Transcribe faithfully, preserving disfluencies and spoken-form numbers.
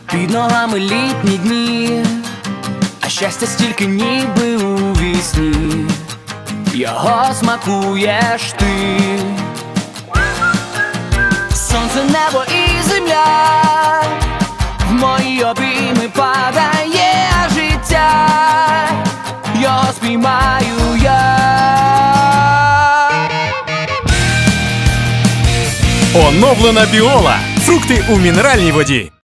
Під ногами літні дні, а щастя стільки ніби у вісні, його смакуєш ти. Сонце, небо і земля, в мої обійми падає життя, його спіймаю я. Оновлена Біола. Фрукти у мінеральній воді.